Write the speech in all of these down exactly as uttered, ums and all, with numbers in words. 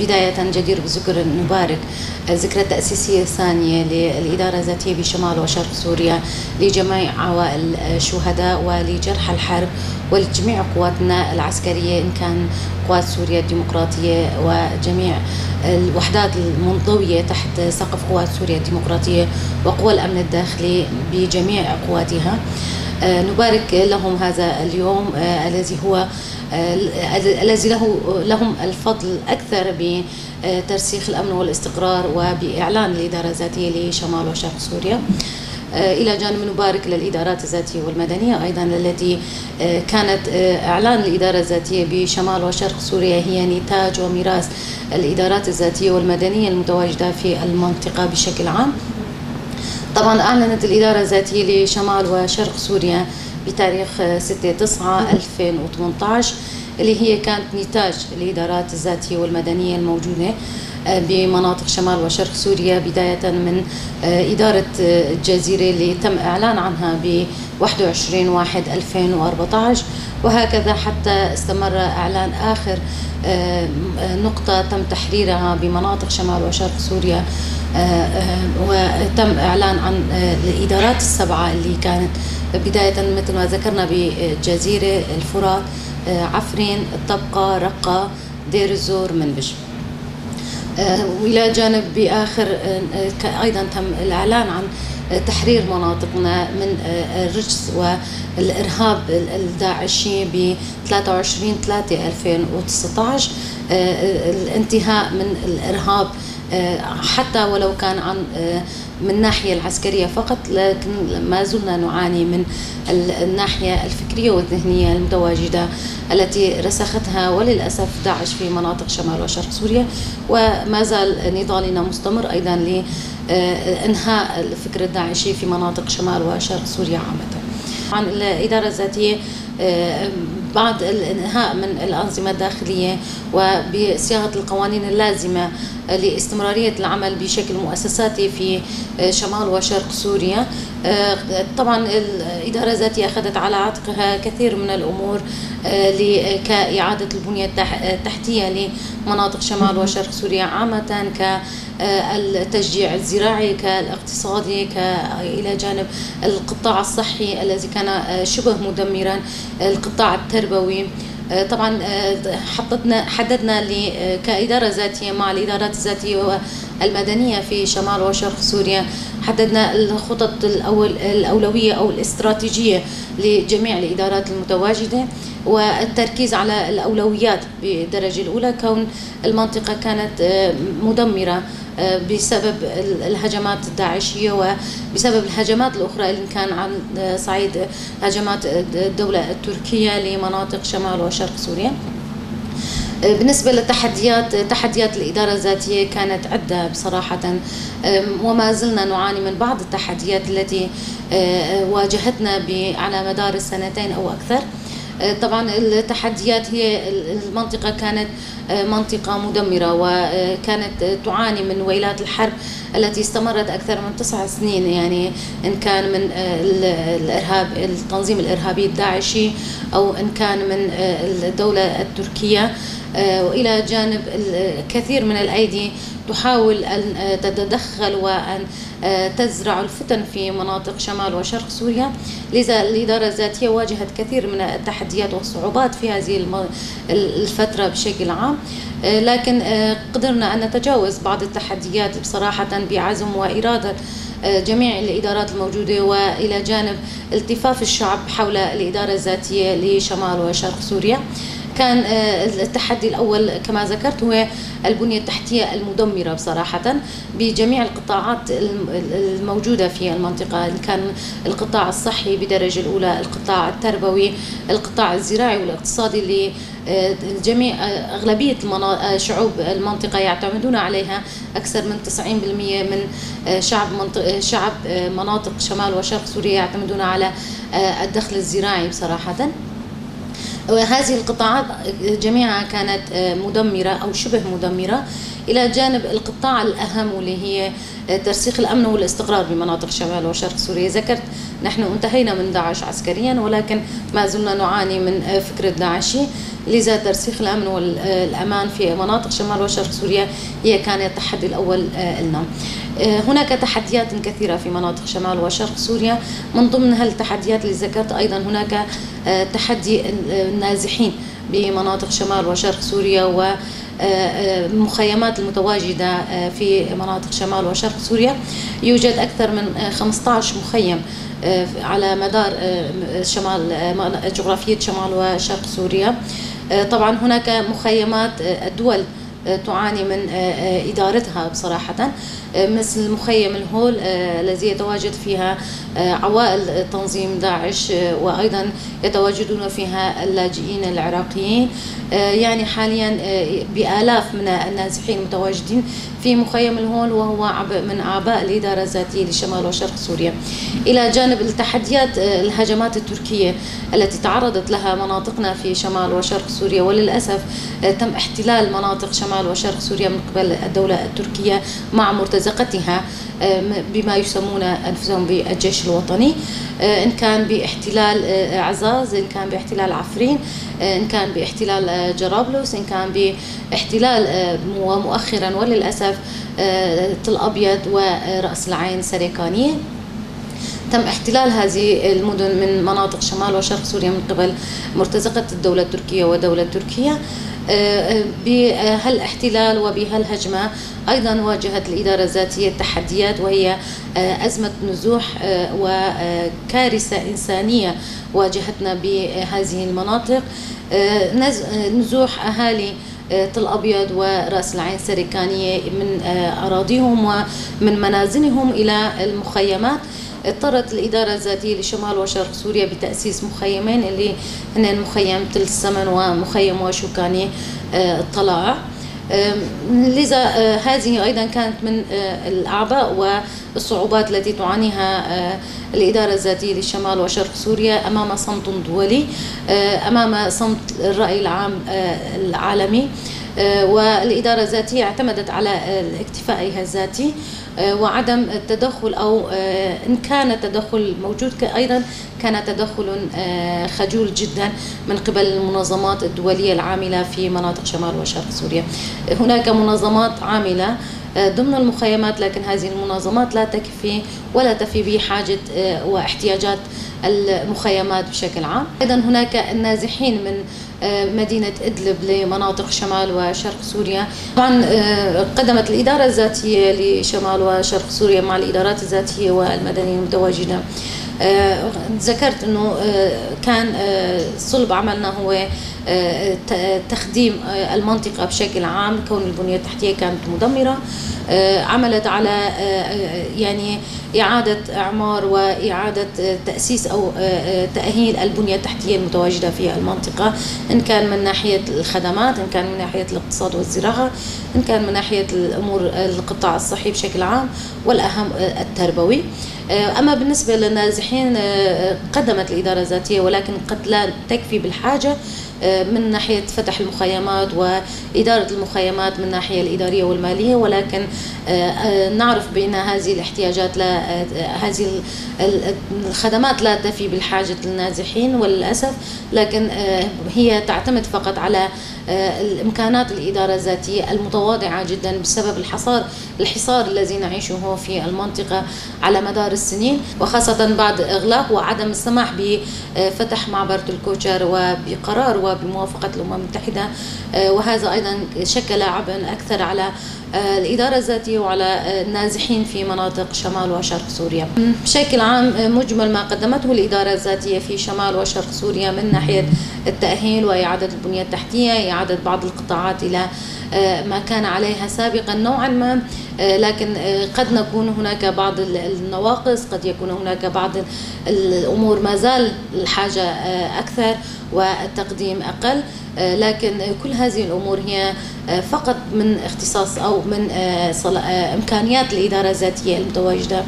بداية جدير بالذكر نبارك الذكرى التأسيسية الثانية للإدارة الذاتية بشمال وشرق سوريا لجميع عوائل الشهداء ولجرحى الحرب ولجميع قواتنا العسكرية، إن كان قوات سوريا الديمقراطية وجميع الوحدات المنضوية تحت سقف قوات سوريا الديمقراطية وقوى الأمن الداخلي بجميع قواتها. نبارك لهم هذا اليوم الذي هو الذي له لهم الفضل أكثر بترسيخ الأمن والاستقرار وبإعلان الإدارة الذاتية لشمال وشرق سوريا. إلى جانب نبارك للإدارات الذاتية والمدنية أيضا التي كانت إعلان الإدارة الذاتية بشمال وشرق سوريا هي نتاج وميراث الإدارات الذاتية والمدنية المتواجدة في المنطقة بشكل عام. طبعا أعلنت الإدارة الذاتية لشمال وشرق سوريا بتاريخ ستة تسعة ألفين وثمانية عشر اللي هي كانت نتاج الإدارات الذاتية والمدنية الموجودة بمناطق شمال وشرق سوريا، بداية من إدارة الجزيرة اللي تم إعلان عنها ب واحد وعشرين واحد ألفين وأربعة عشر، وهكذا حتى استمر إعلان آخر نقطة تم تحريرها بمناطق شمال وشرق سوريا، وتم إعلان عن الإدارات السبعة اللي كانت بداية مثل ما ذكرنا بجزيرة الفرات، عفرين، الطبقة، رقة، دير الزور، منبج. وإلى جانب بآخر أيضا تم الإعلان عن تحرير مناطقنا من الرجس والإرهاب الداعشي ب ثلاثة وعشرين ثلاثة ألفين وتسعة عشر، الانتهاء من الإرهاب حتى ولو كان عن من الناحية العسكرية فقط، لكن ما زلنا نعاني من الناحية الفكرية والذهنية المتواجدة التي رسختها وللأسف داعش في مناطق شمال وشرق سوريا، وما زال نضالنا مستمر أيضا لإنهاء الفكر الداعشي في مناطق شمال وشرق سوريا عامة. عن الإدارة الذاتية بعد الانهاء من الأنظمة الداخلية وبصياغة القوانين اللازمة لاستمرارية العمل بشكل مؤسساتي في شمال وشرق سوريا، طبعا الإدارة الذاتية أخذت على عاتقها كثير من الأمور كإعادة البنية التحتية لمناطق شمال وشرق سوريا عامة، كالتشجيع الزراعي، كالاقتصادي، إلى جانب القطاع الصحي الذي كان شبه مدمرا، القطاع التربوي. طبعا حطتنا حددنا كإدارة ذاتية مع الإدارات الذاتية والمدنية في شمال وشرق سوريا، حددنا الخطط الأول الأولوية أو الاستراتيجية لجميع الإدارات المتواجدة، والتركيز على الأولويات بالدرجة الأولى، كون المنطقة كانت مدمرة بسبب الهجمات الداعشية وبسبب الهجمات الأخرى اللي كان عن صعيد هجمات الدولة التركية لمناطق شمال وشرق سوريا. بالنسبة للتحديات، تحديات الإدارة الذاتية كانت عدة بصراحة، وما زلنا نعاني من بعض التحديات التي واجهتنا على مدار السنتين أو أكثر. طبعا التحديات هي المنطقة كانت منطقة مدمرة وكانت تعاني من ويلات الحرب التي استمرت أكثر من تسع سنين، يعني إن كان من الإرهاب التنظيم الإرهابي الداعشي أو إن كان من الدولة التركية، وإلى جانب الكثير من الأيدي تحاول أن تتدخل وأن تزرع الفتن في مناطق شمال وشرق سوريا. لذا الإدارة الذاتية واجهت كثير من التحديات والصعوبات في هذه الفترة بشكل عام، لكن قدرنا أن نتجاوز بعض التحديات بصراحة بعزم وإرادة جميع الإدارات الموجودة، وإلى جانب التفاف الشعب حول الإدارة الذاتية لشمال وشرق سوريا. كان التحدي الأول كما ذكرت هو البنية التحتية المدمرة بصراحة بجميع القطاعات الموجودة في المنطقة، كان القطاع الصحي بدرجة الأولى، القطاع التربوي، القطاع الزراعي والاقتصادي اللي الجميع أغلبية شعوب المنطقة يعتمدون عليها، أكثر من تسعين بالمئة من شعب منطقة شعب مناطق شمال وشرق سوريا يعتمدون على الدخل الزراعي بصراحة. وهذه القطاعات جميعها كانت مدمرة أو شبه مدمرة، إلى جانب القطاع الأهم واللي هي ترسيخ الأمن والاستقرار بمناطق شمال وشرق سوريا. ذكرت نحن انتهينا من داعش عسكريا، ولكن ما زلنا نعاني من فكر الداعشي. لذا ترسيخ الأمن والأمان في مناطق شمال وشرق سوريا هي كان التحدي الأول لنا. هناك تحديات كثيرة في مناطق شمال وشرق سوريا، من ضمنها التحديات اللي ذكرت أيضا هناك تحدي النازحين بمناطق شمال وشرق سوريا والمخيمات المتواجدة في مناطق شمال وشرق سوريا. يوجد أكثر من خمسة عشر مخيم على مدار شمال جغرافية شمال وشرق سوريا. طبعا هناك مخيمات الدول تعاني من إدارتها بصراحة، مثل مخيم الهول الذي يتواجد فيها عوائل تنظيم داعش، وأيضا يتواجدون فيها اللاجئين العراقيين. يعني حاليا بآلاف من النازحين متواجدين في مخيم الهول، وهو من أعباء الإدارة الذاتية لشمال وشرق سوريا. إلى جانب التحديات الهجمات التركية التي تعرضت لها مناطقنا في شمال وشرق سوريا، وللأسف تم احتلال مناطق شمال وشرق سوريا من قبل الدولة التركية مع مرتزقتها بما يسمون أنفسهم بالجيش الوطني، إن كان باحتلال عزاز، إن كان باحتلال عفرين، إن كان باحتلال جرابلس، إن كان باحتلال ومؤخرا وللأسف تل أبيض ورأس العين سريكانية. تم احتلال هذه المدن من مناطق شمال وشرق سوريا من قبل مرتزقة الدولة التركية ودولة تركيا. بهالاحتلال وبهالهجمة أيضا واجهت الإدارة الذاتية تحديات، وهي أزمة نزوح وكارثة إنسانية واجهتنا بهذه المناطق. نزوح أهالي تل أبيض ورأس العين سريكانية من أراضيهم ومن منازلهم إلى المخيمات. اضطرت الإدارة الذاتية لشمال وشرق سوريا بتأسيس مخيمين اللي هن مخيم تل السمن ومخيم وشوكاني الطلائع. لذا هذه أيضا كانت من الأعباء والصعوبات التي تعانيها الإدارة الذاتية لشمال وشرق سوريا أمام صمت دولي، أمام صمت الرأي العام العالمي. والإدارة الذاتية اعتمدت على اكتفائها الذاتي وعدم التدخل، أو إن كان التدخل موجود أيضا كان تدخل خجول جدا من قبل المنظمات الدولية العاملة في مناطق شمال وشرق سوريا. هناك منظمات عاملة ضمن المخيمات، لكن هذه المنظمات لا تكفي ولا تفي بحاجة واحتياجات المخيمات بشكل عام. أيضا هناك النازحين من مدينة إدلب لمناطق شمال وشرق سوريا. طبعا قدمت الإدارة الذاتية لشمال وشرق سوريا مع الإدارات الذاتية والمدنية المتواجدة. ذكرت أنه كان صلب عملنا هو تخديم المنطقة بشكل عام، كون البنية التحتية كانت مدمرة. عملت على يعني إعادة إعمار وإعادة تأسيس أو تأهيل البنية التحتية المتواجدة في المنطقة، إن كان من ناحية الخدمات، إن كان من ناحية الاقتصاد والزراعة، إن كان من ناحية الأمور القطاع الصحي بشكل عام، والأهم التربوي. أما بالنسبة للنازحين قدمت الإدارة الذاتية، ولكن قد لا تكفي بالحاجة من ناحية فتح المخيمات وإدارة المخيمات من الناحية الإدارية والمالية، ولكن نعرف بأن هذه الاحتياجات لا هذه الخدمات لا تفي بالحاجة للنازحين وللأسف، لكن هي تعتمد فقط على الإمكانات الإدارة الذاتية المتواضعة جدا بسبب الحصار الحصار الذي نعيشه في المنطقة على مدار السنين، وخاصة بعد إغلاق وعدم السماح بفتح معبر الكوشر وبقرار وبموافقة الأمم المتحدة. وهذا أيضا شكل عبئا أكثر على الإدارة الذاتية وعلى النازحين في مناطق شمال وشرق سوريا. بشكل عام مجمل ما قدمته الإدارة الذاتية في شمال وشرق سوريا من ناحية التأهيل وإعادة البنية التحتية، إعادة بعض القطاعات إلى ما كان عليها سابقا نوعا ما، لكن قد نكون هناك بعض النواقص، قد يكون هناك بعض الأمور ما زال الحاجة أكثر والتقديم أقل، لكن كل هذه الأمور هي فقط من اختصاص أو من إمكانيات الإدارة الذاتية المتواجدة.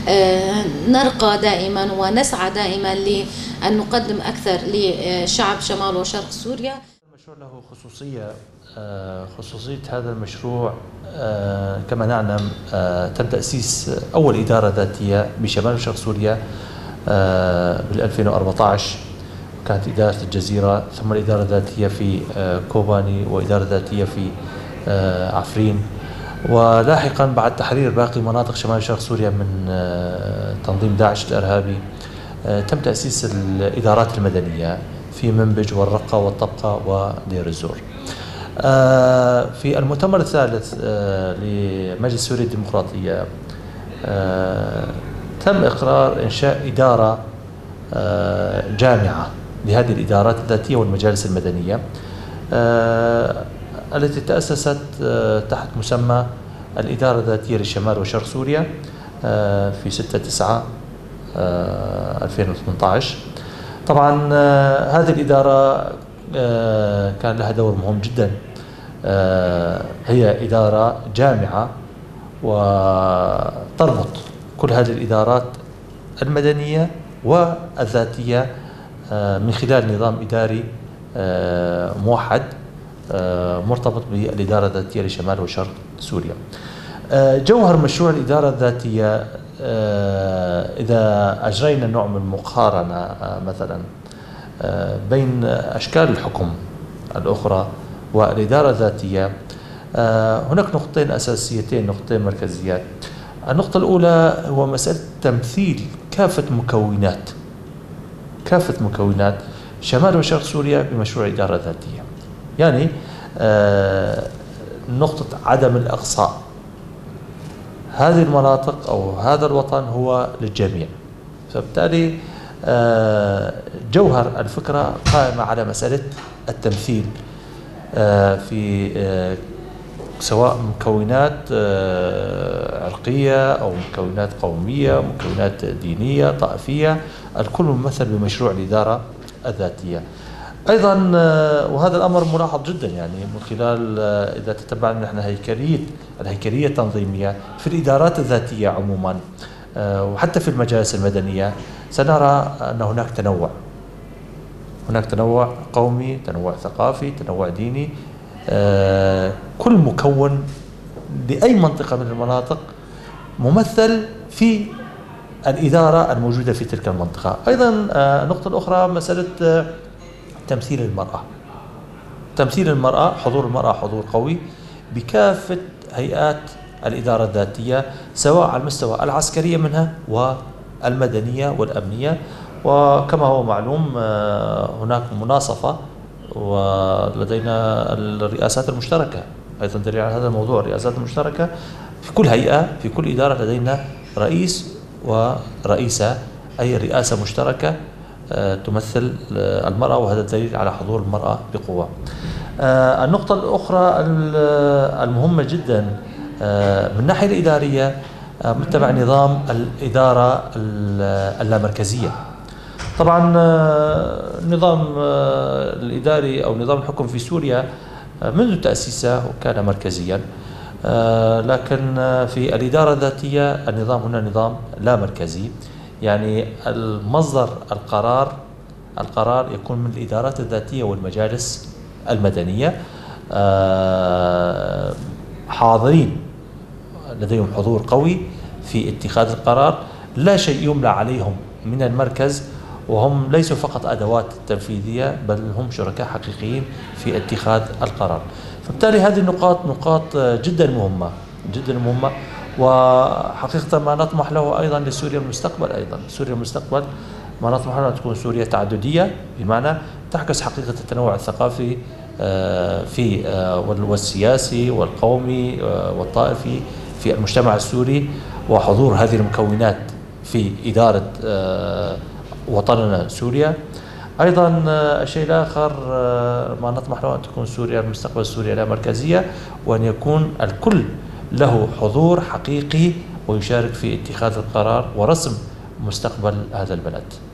نرقى دائما ونسعى دائما لأن نقدم أكثر لشعب شمال وشرق سوريا. المشروع له خصوصية، خصوصية هذا المشروع كما نعلم تم تأسيس أول إدارة ذاتية بشمال وشرق سوريا بال ألفين وأربعة عشر، كانت إدارة الجزيرة، ثم الإدارة الذاتية في كوباني، وإدارة ذاتية في عفرين، ولاحقا بعد تحرير باقي مناطق شمال شرق سوريا من تنظيم داعش الإرهابي تم تأسيس الإدارات المدنية في منبج والرقة والطبقة ودير الزور. في المؤتمر الثالث لمجلس سوريا الديمقراطية تم إقرار إنشاء إدارة جامعة لهذه الإدارات الذاتية والمجالس المدنية التي تأسست تحت مسمى الإدارة الذاتية لشمال وشرق سوريا في ستة تسعة ألفين وثمانية عشر. طبعا هذه الإدارة كان لها دور مهم جدا، هي إدارة جامعة وتربط كل هذه الإدارات المدنية والذاتية من خلال نظام إداري موحد مرتبط بالإدارة الذاتية لشمال وشرق سوريا. جوهر مشروع الإدارة الذاتية إذا أجرينا نوع من المقارنة مثلا بين أشكال الحكم الأخرى والإدارة الذاتية، هناك نقطتين أساسيتين، نقطتين مركزيات. النقطة الأولى هو مسألة تمثيل كافة مكونات كافة مكونات شمال وشرق سوريا بمشروع الإدارة الذاتية، يعني نقطة عدم الإقصاء. هذه المناطق أو هذا الوطن هو للجميع، فبالتالي جوهر الفكرة قائمة على مسألة التمثيل في سواء مكونات عرقية أو مكونات قومية، مكونات دينية، طائفية، الكل ممثل بمشروع الإدارة الذاتية. أيضا وهذا الأمر ملاحظ جدا، يعني من خلال إذا تتبعنا نحن هيكلية الهيكلية التنظيمية في الإدارات الذاتية عموما وحتى في المجالس المدنية، سنرى أن هناك تنوع هناك تنوع قومي، تنوع ثقافي، تنوع ديني. كل مكون لأي منطقة من المناطق ممثل في الإدارة الموجودة في تلك المنطقة. أيضا النقطة الأخرى مسألة تمثيل المرأة تمثيل المرأة حضور المرأة حضور قوي بكافة هيئات الإدارة الذاتية، سواء على المستوى العسكرية منها والمدنية والأمنية. وكما هو معلوم هناك مناصفة ولدينا الرئاسات المشتركة، أيضا دليل على هذا الموضوع الرئاسات المشتركة. في كل هيئة في كل إدارة لدينا رئيس ورئيسة، أي رئاسة مشتركة تمثل المرأة، وهذا دليل على حضور المرأة بقوة. النقطة الأخرى المهمة جدا من الناحية الإدارية متبع نظام الإدارة اللامركزية. طبعا النظام الإداري أو نظام الحكم في سوريا منذ تأسيسه كان مركزيا، لكن في الإدارة الذاتية النظام هنا نظام لا مركزي، يعني المصدر القرار القرار يكون من الإدارات الذاتية والمجالس المدنية، حاضرين لديهم حضور قوي في اتخاذ القرار، لا شيء يملى عليهم من المركز، وهم ليسوا فقط أدوات تنفيذية بل هم شركاء حقيقيين في اتخاذ القرار. فبالتالي هذه النقاط نقاط جدا مهمة جدا مهمة وحقيقة ما نطمح له أيضا لسوريا المستقبل. أيضا سوريا المستقبل ما نطمح له أن تكون سوريا تعددية، بمعنى تعكس حقيقة التنوع الثقافي في والسياسي والقومي والطائفي في المجتمع السوري، وحضور هذه المكونات في إدارة وطننا سوريا. أيضا الشيء الآخر ما نطمح له أن تكون سوريا المستقبل سوريا لا مركزية، وأن يكون الكل له حضور حقيقي ويشارك في اتخاذ القرار ورسم مستقبل هذا البلد.